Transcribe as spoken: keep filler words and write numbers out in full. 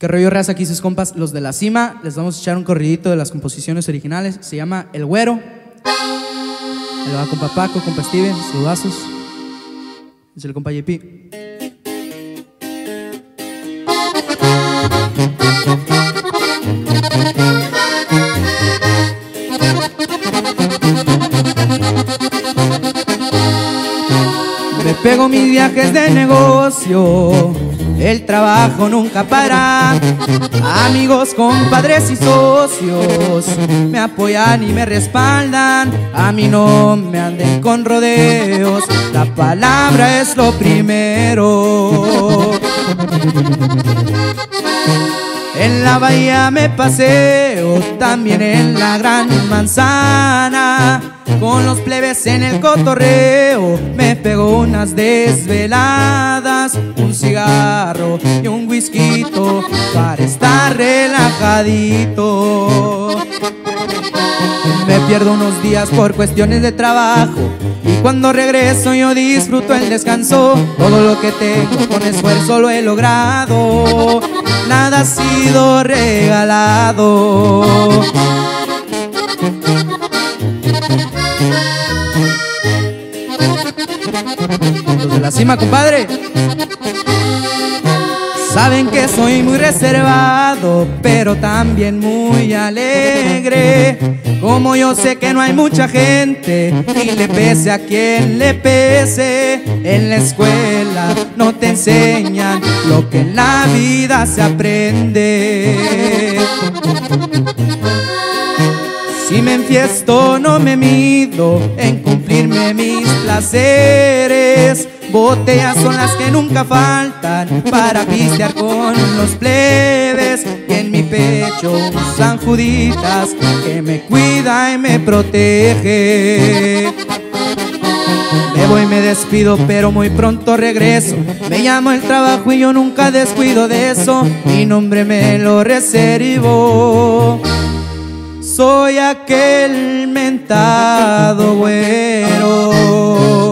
¿Qué rollo, raza? Aquí sus compas, los de la cima. Les vamos a echar un corridito de las composiciones originales. Se llama El Güero. Ahí va compa Paco, compa Steven, saludazos. Es el compa J P. Me pego mis viajes de negocio, el trabajo nunca para. Amigos, compadres y socios me apoyan y me respaldan. A mí no me anden con rodeos, la palabra es lo primero. En la bahía me paseo, también en la Gran Manzana. Con los plebes en el cotorreo me pego unas desveladas, un cigarro y un whisky para estar relajadito. Me pierdo unos días por cuestiones de trabajo y cuando regreso yo disfruto el descanso. Todo lo que tengo con esfuerzo lo he logrado, nada ha sido regalado. Los de la cima, compadre. Saben que soy muy reservado, pero también muy alegre. Como yo sé que no hay mucha gente y le pese a quien le pese, en la escuela no te enseñan lo que en la vida se aprende. Si me enfiesto no me mido en cumplirme mis placeres. Botellas son las que nunca faltan para pistear con los plebes. Y en mi pecho San Juditas que me cuida y me protege. Me voy, me despido, pero muy pronto regreso. Me llamo el trabajo y yo nunca descuido de eso. Mi nombre me lo reservo. Soy aquel mentado güero.